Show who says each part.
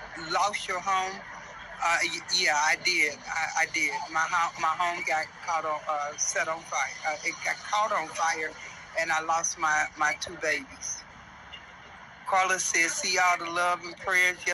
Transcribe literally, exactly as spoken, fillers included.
Speaker 1: lost your home? Uh, yeah, I did. I, I did. My home, my home got caught on, uh, set on fire. Uh, it got caught on fire, and I lost my, my two babies. Carla says, see all the love and prayers